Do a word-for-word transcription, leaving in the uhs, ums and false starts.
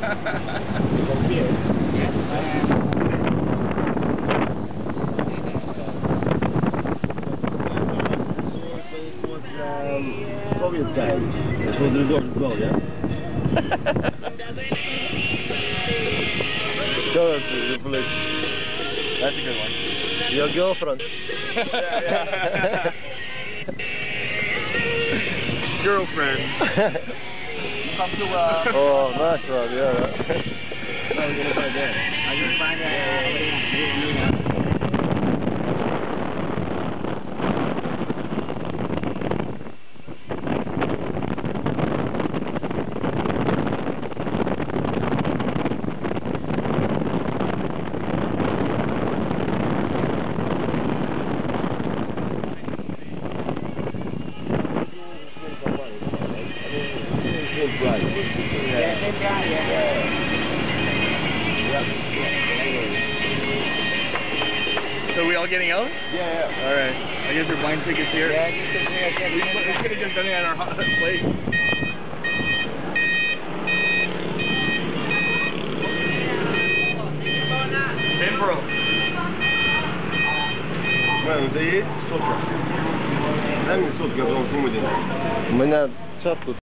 Soviet times. This was the resort as well, yeah? Show us the police. That's a good one. Your girlfriend. Yeah, yeah. Girlfriend. Come to uh Oh, nice one, yeah. No, we're gonna go there. Are you find uh Right. Yeah, same guy, yeah. Yeah. So are we all getting out? Yeah, yeah. Alright. I guess we're buying tickets here. Yeah, you can see I We, we could have just done it at our hot place. Edinburgh. Bueno, це є сотка. Дай мені сотку, я потім суму денег. У мене час тут.